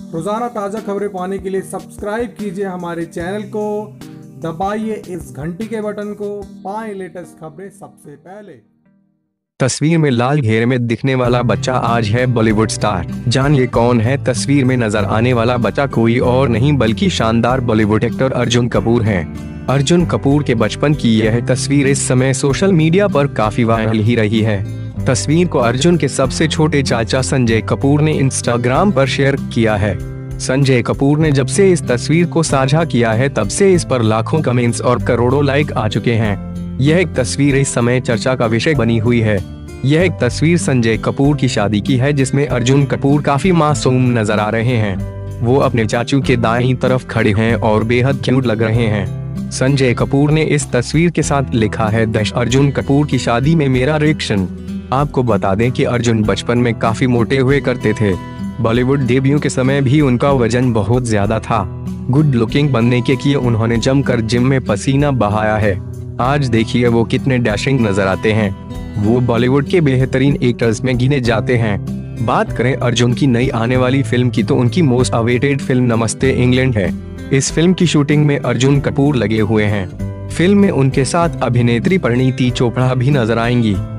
रोजाना ताज़ा खबरें पाने के लिए सब्सक्राइब कीजिए हमारे चैनल को, दबाइए इस घंटी के बटन को, पाएं लेटेस्ट खबरें सबसे पहले। तस्वीर में लाल घेरे में दिखने वाला बच्चा आज है बॉलीवुड स्टार। जानिए कौन है तस्वीर में नजर आने वाला बच्चा। कोई और नहीं बल्कि शानदार बॉलीवुड एक्टर अर्जुन कपूर हैं। अर्जुन कपूर के बचपन की यह तस्वीर इस समय सोशल मीडिया पर काफी वायरल ही रही है। तस्वीर को अर्जुन के सबसे छोटे चाचा संजय कपूर ने इंस्टाग्राम पर शेयर किया है। संजय कपूर ने जब से इस तस्वीर को साझा किया है तब से इस पर लाखों कमेंट्स और करोड़ों लाइक आ चुके हैं। यह एक तस्वीर इस समय चर्चा का विषय बनी हुई है। यह एक तस्वीर संजय कपूर की शादी की है जिसमें अर्जुन कपूर काफी मासूम नजर आ रहे हैं। वो अपने चाचू के दाईं तरफ खड़े हैं और बेहद क्यूट लग रहे हैं। संजय कपूर ने इस तस्वीर के साथ लिखा है, अर्जुन कपूर की शादी में मेरा रिएक्शन। आपको बता दें कि अर्जुन बचपन में काफी मोटे हुए करते थे। बॉलीवुड डेब्यू के समय भी उनका वजन बहुत ज्यादा था। गुड लुकिंग बनने के लिए उन्होंने जमकर जिम में पसीना बहाया है। आज देखिए वो कितने डैशिंग नजर आते हैं। वो बॉलीवुड के बेहतरीन एक्टर्स में गिने जाते हैं। बात करें अर्जुन की नई आने वाली फिल्म की तो उनकी most awaited film Namaste England है। इस फिल्म की शूटिंग में अर्जुन कपूर लगे हुए हैं। फिल्म में उनके साथ अभिनेत्री परिणीति चोपड़ा भी नजर आएंगी।